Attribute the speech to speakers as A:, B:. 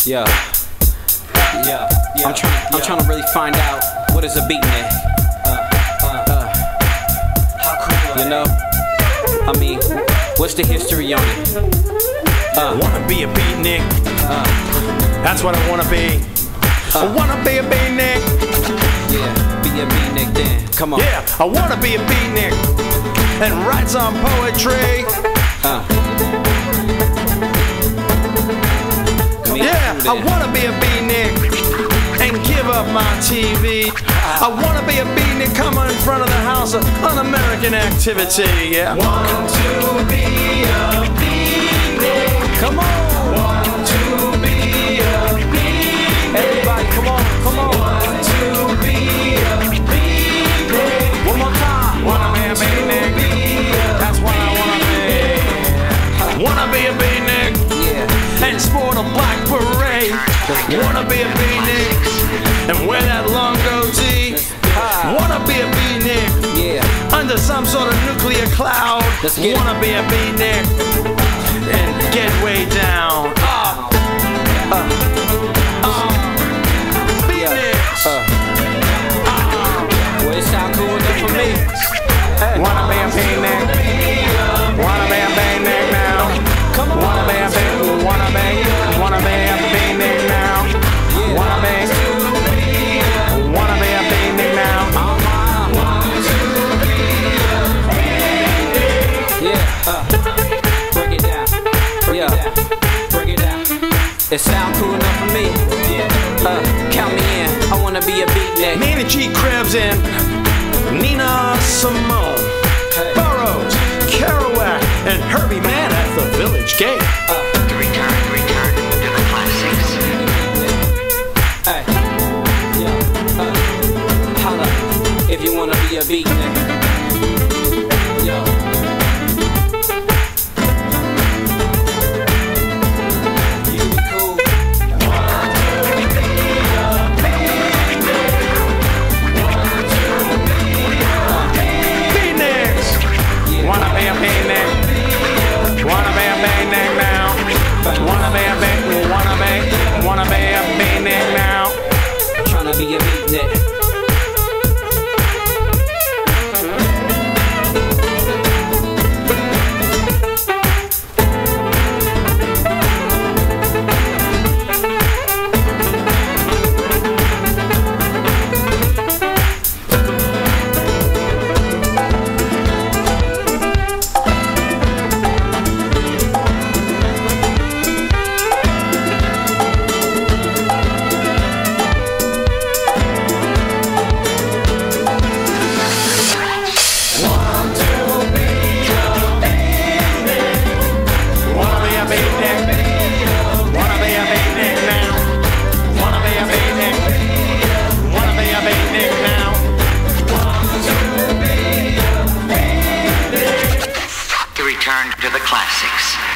A: Yeah. I'm trying to really find out what is a beatnik. You know? I mean, what's the history on it?
B: Wanna be a beatnik. That's what I wanna be. I wanna be a beatnik.
A: Yeah, be a beatnik then. Come on.
B: Yeah, I wanna be a beatnik and write some poetry. Yeah, I wanna be a beatnik and give up my TV. I wanna be a beatnik, come in front of the house, an American activity. Yeah.
C: Want to be a beatnik.
A: Come on.
C: Want to be a beatnik.
A: Everybody, come on, come on.
C: Want to be a beatnik.
A: One more time.
B: Wanna be a beatnik. That's what I wanna be. Wanna be a beatnik.
A: Yeah.
B: And sport a black beret. Wanna be a beatnik and wear that long goatee. Wanna be a beatnik.
A: Yeah.
B: Under some sort of nuclear cloud.
A: Let's get
B: Wanna be a beatnik and get way down. Beatniks.
A: Well, it sound cool enough for me. Hey.
B: Wanna be a beatnik. Wanna be a beatnik now.
A: Come on.
B: Wanna be a beatnik. Wanna be a beatnik now.
A: Yeah.
B: Wanna be a beatnik now.
A: Yeah. Break it down. Break it down. It sound cool enough for me. Count me in. I wanna be a beatnik.
B: Manny G. Krebs and Nina Simone, Burroughs, Kerouac, and Herbie Mann at the Village Gate.
C: Return to the classics.
A: Hey. Yeah. Holla if you wanna be a beatnik. Yo.
B: Wanna be a beatnik now.
A: Tryna be a beatnik.
C: Return to the classics.